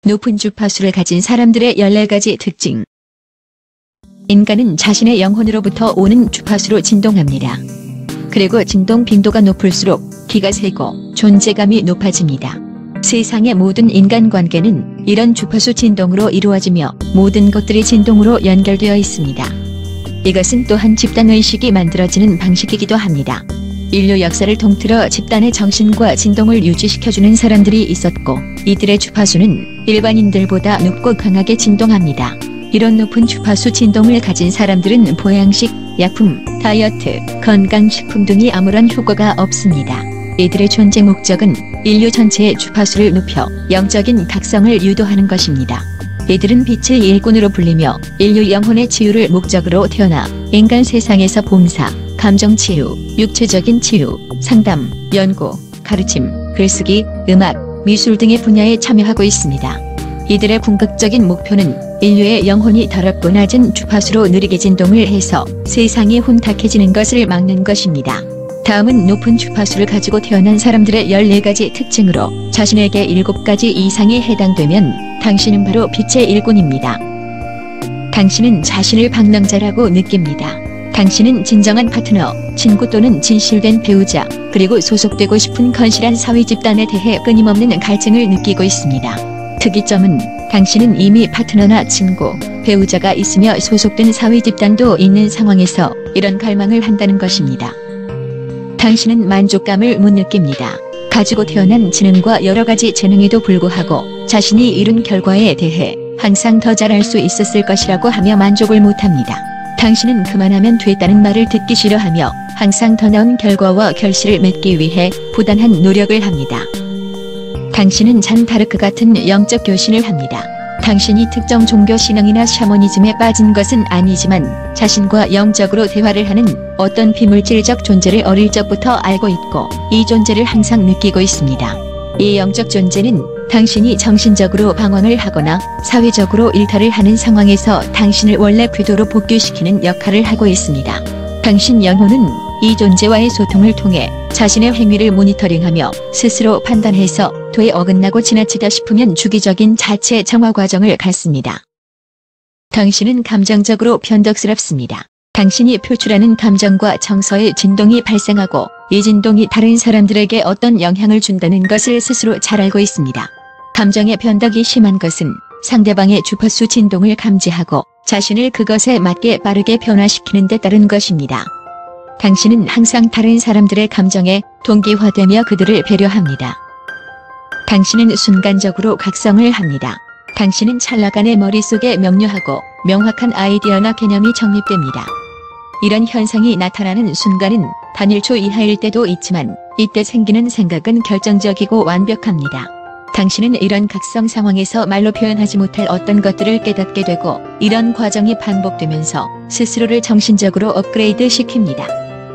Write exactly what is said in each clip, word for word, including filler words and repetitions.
높은 주파수를 가진 사람들의 열네 가지 특징. 인간은 자신의 영혼으로부터 오는 주파수로 진동합니다. 그리고 진동 빈도가 높을수록 기가 세고 존재감이 높아집니다. 세상의 모든 인간관계는 이런 주파수 진동으로 이루어지며 모든 것들이 진동으로 연결되어 있습니다. 이것은 또한 집단의식이 만들어지는 방식이기도 합니다. 인류 역사를 통틀어 집단의 정신과 진동을 유지시켜주는 사람들이 있었고, 이들의 주파수는 일반인들보다 높고 강하게 진동합니다. 이런 높은 주파수 진동을 가진 사람들은 보양식, 약품, 다이어트, 건강식품 등이 아무런 효과가 없습니다. 이들의 존재 목적은 인류 전체의 주파수를 높여 영적인 각성을 유도하는 것입니다. 이들은 빛의 일꾼으로 불리며 인류 영혼의 치유를 목적으로 태어나 인간 세상에서 봉사, 감정치유, 육체적인 치유, 상담, 연구, 가르침, 글쓰기, 음악, 미술 등의 분야에 참여하고 있습니다. 이들의 궁극적인 목표는 인류의 영혼이 더럽고 낮은 주파수로 느리게 진동을 해서 세상이 혼탁해지는 것을 막는 것입니다. 다음은 높은 주파수를 가지고 태어난 사람들의 열네 가지 특징으로 자신에게 일곱 가지 이상이 해당되면 당신은 바로 빛의 일꾼입니다. 당신은 자신을 방랑자라고 느낍니다. 당신은 진정한 파트너, 친구 또는 진실된 배우자, 그리고 소속되고 싶은 건실한 사회 집단에 대해 끊임없는 갈증을 느끼고 있습니다. 특이점은 당신은 이미 파트너나 친구, 배우자가 있으며 소속된 사회 집단도 있는 상황에서 이런 갈망을 한다는 것입니다. 당신은 만족감을 못 느낍니다. 가지고 태어난 지능과 여러 가지 재능에도 불구하고 자신이 이룬 결과에 대해 항상 더 잘할 수 있었을 것이라고 하며 만족을 못합니다. 당신은 그만하면 됐다는 말을 듣기 싫어하며 항상 더 나은 결과와 결실을 맺기 위해 부단한 노력을 합니다. 당신은 잔 다르크 같은 영적 교신을 합니다. 당신이 특정 종교 신앙이나 샤머니즘에 빠진 것은 아니지만 자신과 영적으로 대화를 하는 어떤 비물질적 존재를 어릴 적부터 알고 있고 이 존재를 항상 느끼고 있습니다. 이 영적 존재는 당신이 정신적으로 방황을 하거나 사회적으로 일탈을 하는 상황에서 당신을 원래 궤도로 복귀시키는 역할을 하고 있습니다. 당신 영혼은 이 존재와의 소통을 통해 자신의 행위를 모니터링하며 스스로 판단해서 도에 어긋나고 지나치다 싶으면 주기적인 자체 정화 과정을 갖습니다. 당신은 감정적으로 변덕스럽습니다. 당신이 표출하는 감정과 정서의 진동이 발생하고 이 진동이 다른 사람들에게 어떤 영향을 준다는 것을 스스로 잘 알고 있습니다. 감정의 변덕이 심한 것은 상대방의 주파수 진동을 감지하고 자신을 그것에 맞게 빠르게 변화시키는 데 따른 것입니다. 당신은 항상 다른 사람들의 감정에 동기화되며 그들을 배려합니다. 당신은 순간적으로 각성을 합니다. 당신은 찰나간의 머릿속에 명료하고 명확한 아이디어나 개념이 정립됩니다. 이런 현상이 나타나는 순간은 단일 초 이하일 때도 있지만 이때 생기는 생각은 결정적이고 완벽합니다. 당신은 이런 각성 상황에서 말로 표현하지 못할 어떤 것들을 깨닫게 되고 이런 과정이 반복되면서 스스로를 정신적으로 업그레이드 시킵니다.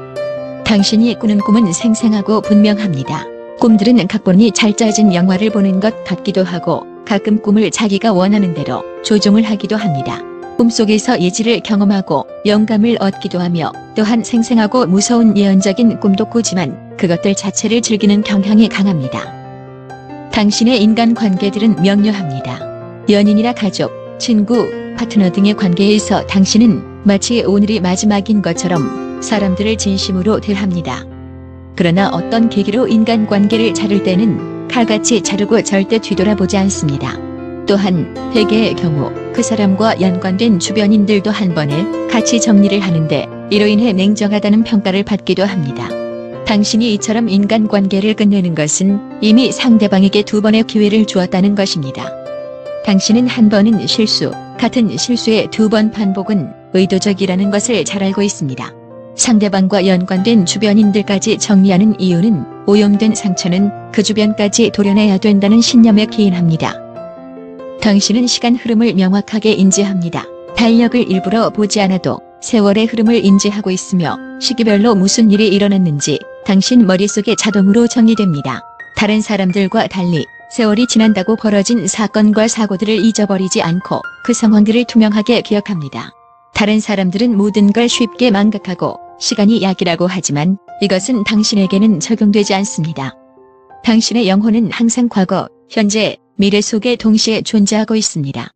당신이 꾸는 꿈은 생생하고 분명합니다. 꿈들은 각본이 잘 짜진 영화를 보는 것 같기도 하고 가끔 꿈을 자기가 원하는 대로 조종을 하기도 합니다. 꿈속에서 예지를 경험하고 영감을 얻기도 하며 또한 생생하고 무서운 예언적인 꿈도 꾸지만 그것들 자체를 즐기는 경향이 강합니다. 당신의 인간관계들은 명료합니다. 연인이나 가족, 친구, 파트너 등의 관계에서 당신은 마치 오늘이 마지막인 것처럼 사람들을 진심으로 대합니다. 그러나 어떤 계기로 인간관계를 자를 때는 칼같이 자르고 절대 뒤돌아보지 않습니다. 또한 회개의 경우 그 사람과 연관된 주변인들도 한 번에 같이 정리를 하는데 이로 인해 냉정하다는 평가를 받기도 합니다. 당신이 이처럼 인간관계를 끝내는 것은 이미 상대방에게 두 번의 기회를 주었다는 것입니다. 당신은 한 번은 실수, 같은 실수의 두 번 반복은 의도적이라는 것을 잘 알고 있습니다. 상대방과 연관된 주변인들까지 정리하는 이유는 오염된 상처는 그 주변까지 도려내야 된다는 신념에 기인합니다. 당신은 시간 흐름을 명확하게 인지합니다. 달력을 일부러 보지 않아도 세월의 흐름을 인지하고 있으며 시기별로 무슨 일이 일어났는지 당신 머릿속에 자동으로 정리됩니다. 다른 사람들과 달리 세월이 지난다고 벌어진 사건과 사고들을 잊어버리지 않고 그 상황들을 투명하게 기억합니다. 다른 사람들은 모든 걸 쉽게 망각하고 시간이 약이라고 하지만 이것은 당신에게는 적용되지 않습니다. 당신의 영혼은 항상 과거, 현재, 미래 속에 동시에 존재하고 있습니다.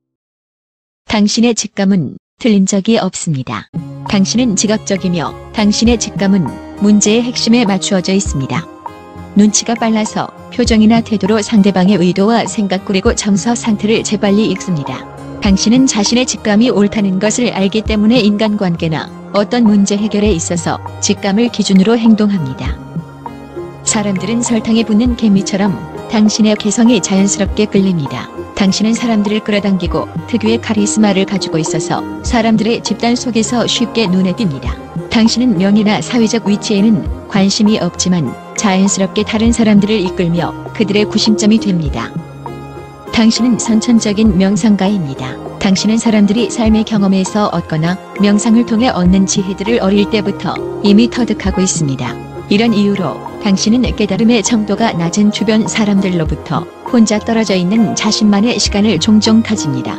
당신의 직감은 틀린 적이 없습니다. 당신은 지각적이며 당신의 직감은 문제의 핵심에 맞추어져 있습니다. 눈치가 빨라서 표정이나 태도로 상대방의 의도와 생각 그리고 정서 상태를 재빨리 읽습니다. 당신은 자신의 직감이 옳다는 것을 알기 때문에 인간관계나 어떤 문제 해결에 있어서 직감을 기준으로 행동합니다. 사람들은 설탕에 붙는 개미처럼 당신의 개성이 자연스럽게 끌립니다. 당신은 사람들을 끌어당기고 특유의 카리스마를 가지고 있어서 사람들의 집단 속에서 쉽게 눈에 띕니다. 당신은 명예나 사회적 위치에는 관심이 없지만 자연스럽게 다른 사람들을 이끌며 그들의 구심점이 됩니다. 당신은 선천적인 명상가입니다. 당신은 사람들이 삶의 경험에서 얻거나 명상을 통해 얻는 지혜들을 어릴 때부터 이미 터득하고 있습니다. 이런 이유로 당신은 깨달음의 정도가 낮은 주변 사람들로부터 혼자 떨어져 있는 자신만의 시간을 종종 가집니다.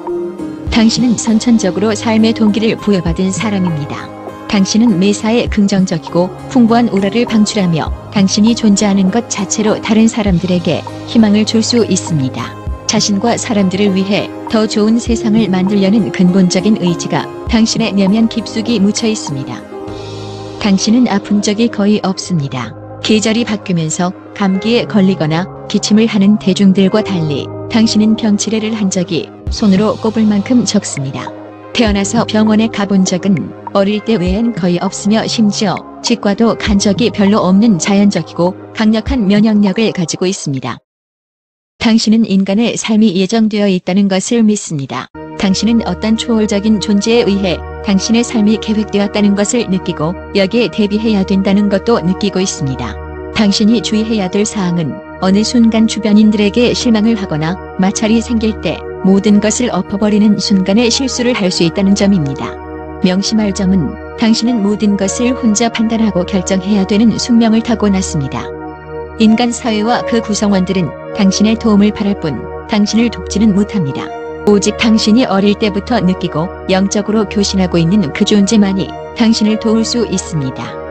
당신은 선천적으로 삶의 동기를 부여받은 사람입니다. 당신은 매사에 긍정적이고 풍부한 오라를 방출하며 당신이 존재하는 것 자체로 다른 사람들에게 희망을 줄 수 있습니다. 자신과 사람들을 위해 더 좋은 세상을 만들려는 근본적인 의지가 당신의 내면 깊숙이 묻혀 있습니다. 당신은 아픈 적이 거의 없습니다. 계절이 바뀌면서 감기에 걸리거나 기침을 하는 대중들과 달리 당신은 병치레를 한 적이 손으로 꼽을 만큼 적습니다. 태어나서 병원에 가본 적은 어릴 때 외엔 거의 없으며 심지어 치과도 간 적이 별로 없는 자연적이고 강력한 면역력을 가지고 있습니다. 당신은 인간의 삶이 예정되어 있다는 것을 믿습니다. 당신은 어떤 초월적인 존재에 의해 당신의 삶이 계획되었다는 것을 느끼고 여기에 대비해야 된다는 것도 느끼고 있습니다. 당신이 주의해야 될 사항은 어느 순간 주변인들에게 실망을 하거나 마찰이 생길 때 모든 것을 엎어버리는 순간에 실수를 할 수 있다는 점입니다. 명심할 점은 당신은 모든 것을 혼자 판단하고 결정해야 되는 숙명을 타고났습니다. 인간 사회와 그 구성원들은 당신의 도움을 바랄 뿐 당신을 돕지는 못합니다. 오직 당신이 어릴 때부터 느끼고 영적으로 교신하고 있는 그 존재만이 당신을 도울 수 있습니다.